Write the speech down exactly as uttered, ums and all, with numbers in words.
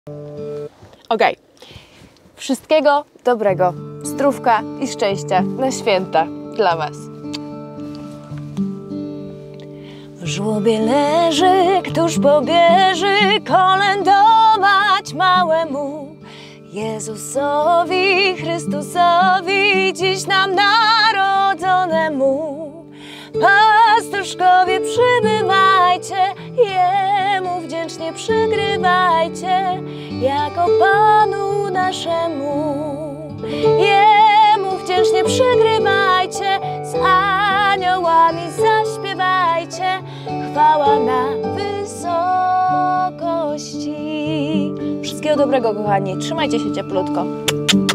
Okej. Okay. Wszystkiego dobrego, zdrówka i szczęścia na święta dla Was. W żłobie leży, któż pobierze kolędować małemu Jezusowi, Chrystusowi, dziś nam narodzonemu. Pastuszkowie, przybywajcie, Jemu wdzięcznie przygrywajcie, jako Panu naszemu. Jemu wdzięcznie przygrywajcie, z aniołami zaśpiewajcie, chwała na wysokości. Wszystkiego dobrego, kochani, trzymajcie się cieplutko.